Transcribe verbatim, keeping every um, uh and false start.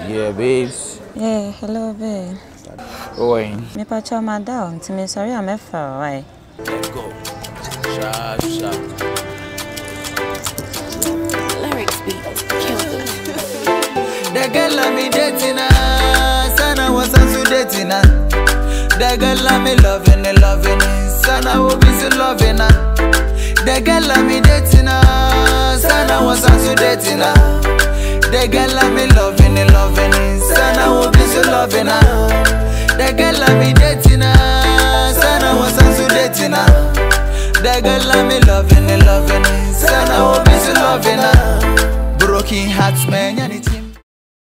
Yeah, babes. Yeah, hello, babe. Oi. Me pacha ma down. To me sorry, I'm far away. Let's go. Sharp, sharp. Lyrics beat. Kill them. The girl let me dating her, sana wasansu dating her. The girl let me loving her, loving her, sana will be so loving her. The girl let me dating her, sana wasansu dating her. The girl let me loving her, loving her, sana will be so loving her. The girl let me dating her, sana wasansu dating her. The girl let me loving her, loving her, sana will be so loving her. Broken hearts, man, anything.